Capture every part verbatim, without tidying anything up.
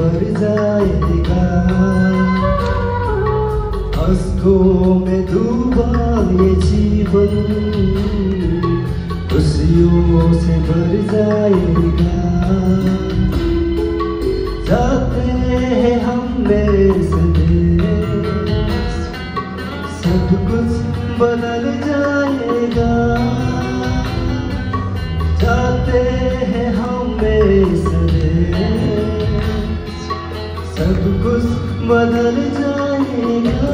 भर जाएगा। हंसों में डूबा ये जीवन खुशियों से भर जाएगा। जाते हैं हम देश देश, सब कुछ बदल जाएगा। जाते हैं हम देश देश, सब कुछ बदल जाएगा।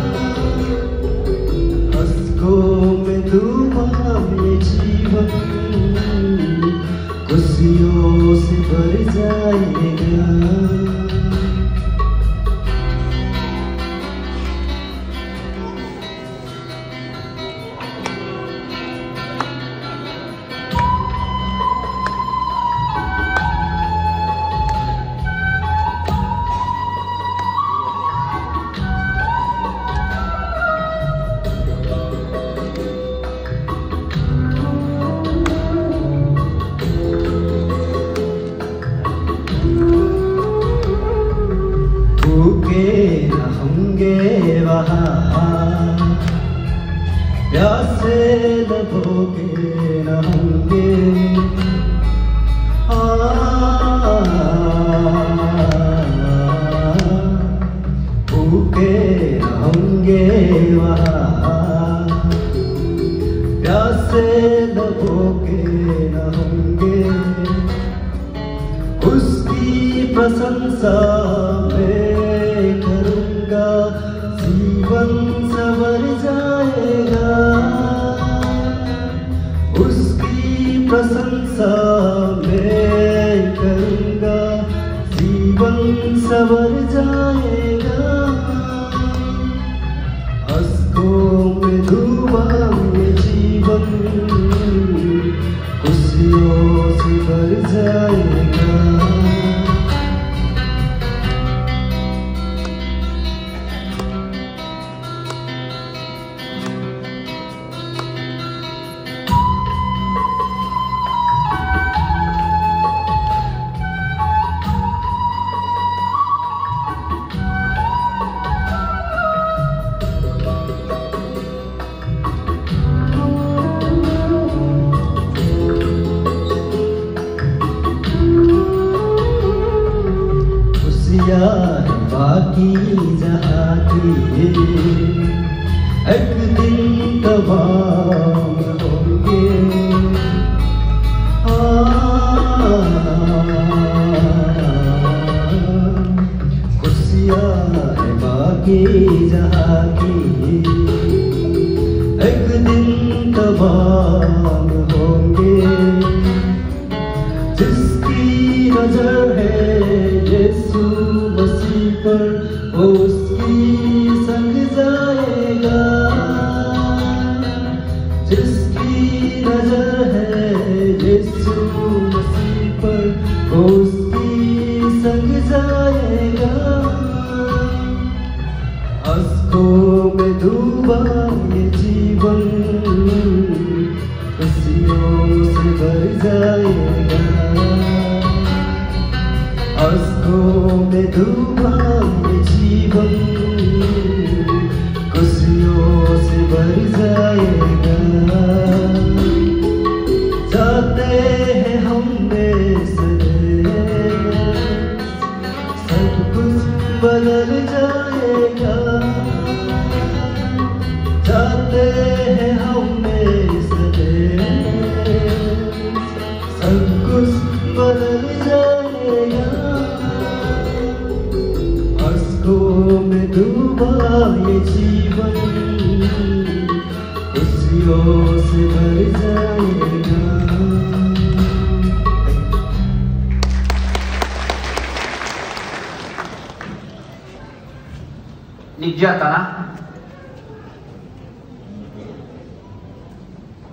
हंसों में डूबा ये जीवन खुशियों से भर जाएगा। भूखे रहेंगे वहाँ, प्यासे न भूखे रहेंगे। भूखे रहेंगे वहाँ, प्यासे न भूखे रहेंगे। उसकी प्रशंसा में करूँगा, जीवन संवर जाएगा। उसकी प्रशंसा में करूँगा, जीवन संवर जाएगा। हंसों में डूबा ये जीवन खुशियों से भर जाएगा। बाकी जहाँ की एक दिन तमाम होंगे। खुशियाँ है बाकी जहाँ की एक दिन तमाम होंगे। जिसकी नजर है यीशु मसीह पर, वो उसकी संग जाएगा। जिसकी नजर है यीशु मसीह पर, वो उसकी संग जाएगा। हंसों में डूबा ये जीवन खुशियों से भर जाएगा। हंसों में डूबा ये जीवन खुशियों से भर जाएगा। जाते हैं हम देश देश, सब कुछ बदल जाएगा। जाते हैं हम देश देश, सब कुछ बदल जाएगा। हंसों में डूबा ये जीवन खुशियों से भर जाएगा। Lihat tanah.